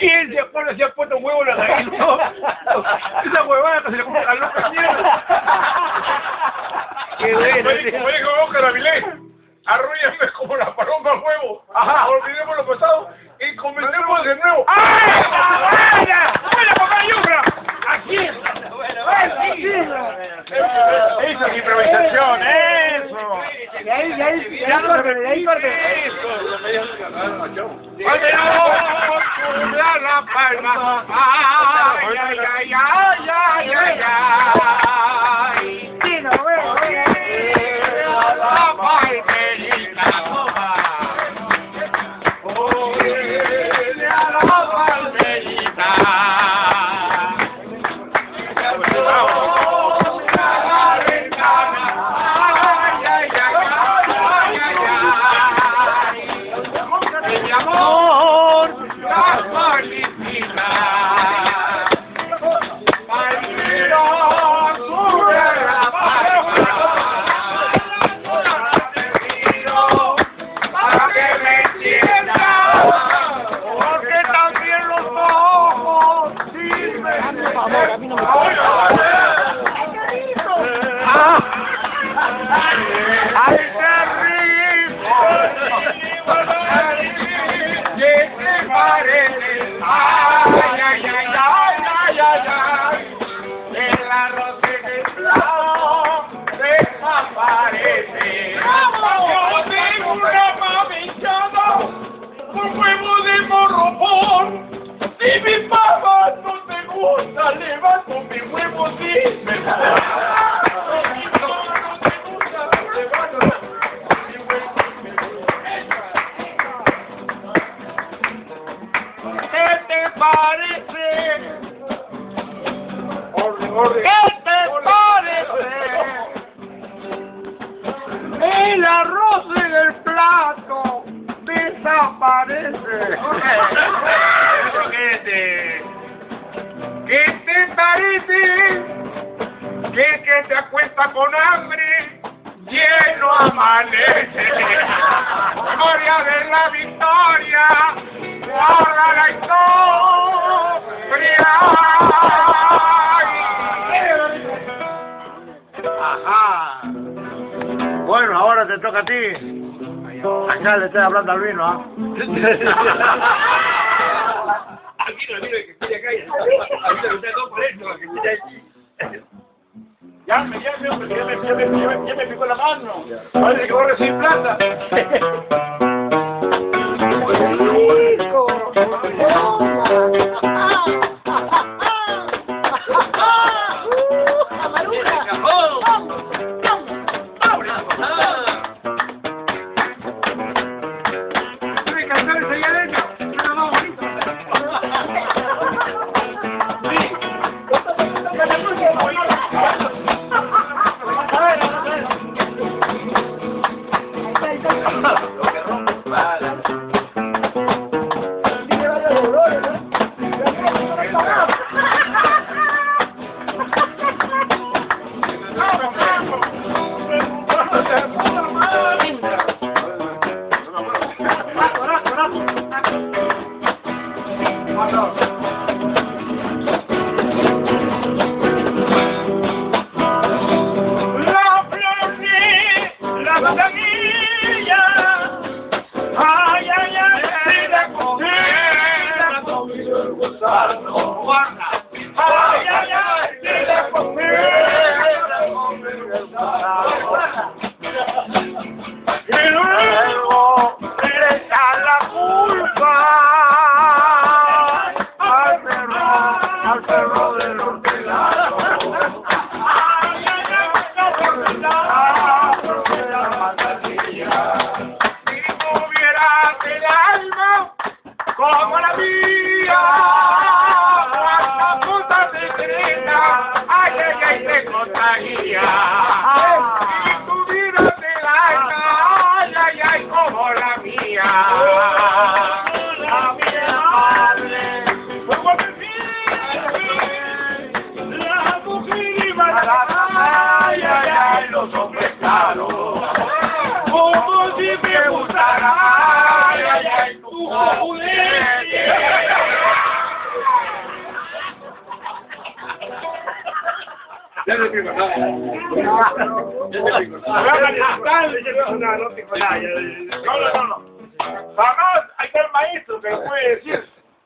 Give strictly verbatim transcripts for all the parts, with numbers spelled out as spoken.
¿Quién se acuerda si ha puesto un huevo en la gallina? Esa huevada que se le come a loca mierda. Qué bueno. Como dijo Oscar Avilés, arrúllame como la paloma huevo. Ajá. Olvidemos lo pasado y comencemos de nuevo. ¡Ay, vaya! ¡Vaya, papá Yufra! ¡Aquí! Eso es improvisación, eso. Y ahí, y ahí, y ahí corte, y ahí corte. Eso. La palma. Ay, ay, ay, ay, ay, ay, ay. Sí, no, bueno, bueno. La palmerita, toma. Oye, a la palmerita. ¿Qué te parece? El arroz en el plato desaparece. ¿Qué te parece? Que que te acuesta con hambre, lleno amanece. Memoria de la victoria, guarda la historia. Ajá. Bueno, ahora te toca a ti. Acá le estoy hablando al vino, ¿ah? Aquí no digo que estoy acá. Ahorita me está todo por esto, que estoy aquí. Ya me, ya me, ya me, ya me, ya me, ya me picó la mano. Parece que voy a recibir plata. Ya no pico nada. Ya no pico nada. No pico nada. No, no, no. Jamás hay que el maestro que lo puede decir.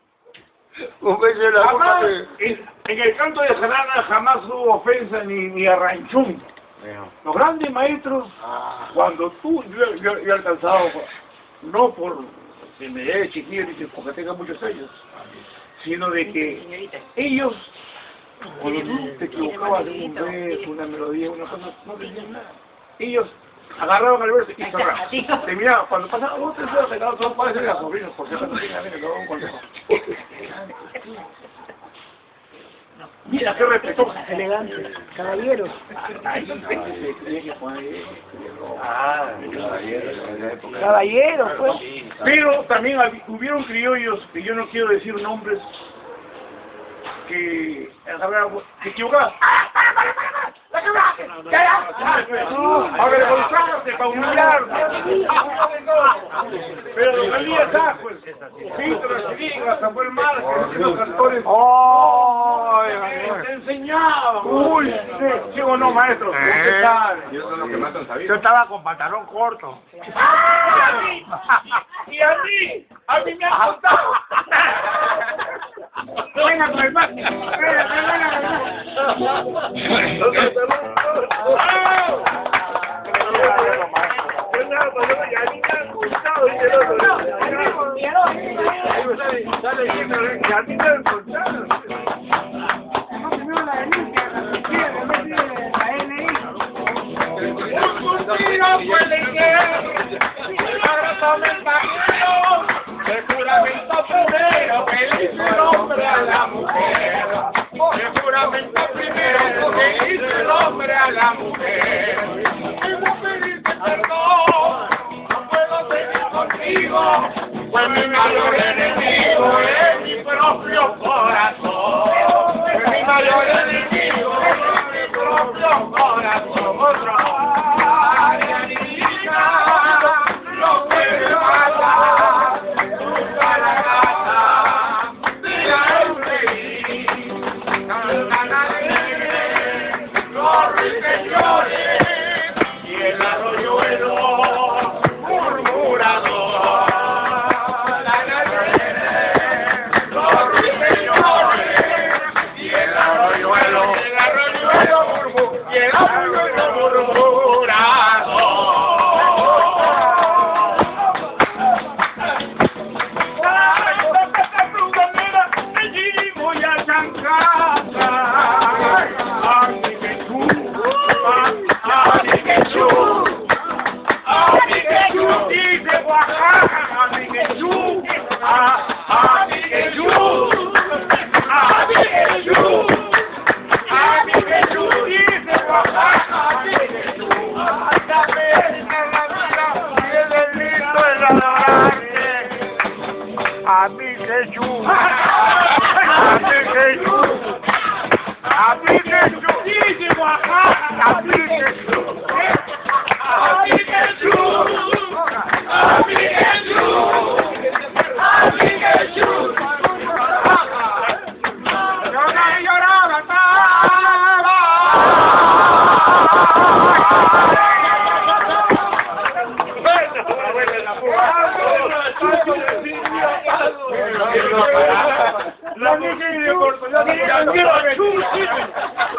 Jamás, en, en el canto de jarana jamás hubo ofensa ni, ni arranchún. Los grandes maestros, cuando tú, yo, yo, yo he alcanzado, no por que me dé chiquillo ni porque tenga muchos años, sino de que ellos, cuando tú te equivocabas de un verso, una melodía, una cosa, no tenían nada. Ellos agarraban el verso y cerraban. Terminaban, cuando pasaban dos, tres horas, sacaban todos padres de las sobrinos, por si acaso no tengan que un consejo. Mira qué respetuoso. Elegante. Caballeros. Ahí se cree que fue. Ah, caballeros. Caballeros, pues. Pero también hubieron criollos, que yo no quiero decir nombres, que agarraron, que equivocaban. ¡Ah, para, para, para, para! ¡La quebraste! ¡Ya, ya! ¡Ahora le consaste para humillar! Pero lo salía acá, pues. Víctor, Chiriga, hasta fue el mar, que los cantores. ¡Oh! Te enseñaban. Uy, sí, sí o no, maestro. Eh. Y eso es lo que más han sabido. Yo estaba con pantalón corto. ¡Ah! Y a mí, a mí me han contado. Venga con el máximo. Venga, venga, el juramento primero que hizo el hombre a la mujer. El juramento primero que hizo el hombre a la mujer. Debo pedirte perdón, no puedo seguir contigo, pues mi mayor enemigo es mi propio corazón. Pues mi mayor enemigo es mi propio corazón. Otro. No puede matar. Y el arroyuelo murmurador, los ruiseñores, y el arroyuelo, el arroyuelo murmurador, y el arroyuelo murmurador. A mí que yo, a mí que yo, a mí que yo, dice Oaxaca, a mí que yo, a mí que yo, a mí que yo, a mí que yo, lloraba, lloraba, La niña de Portugal,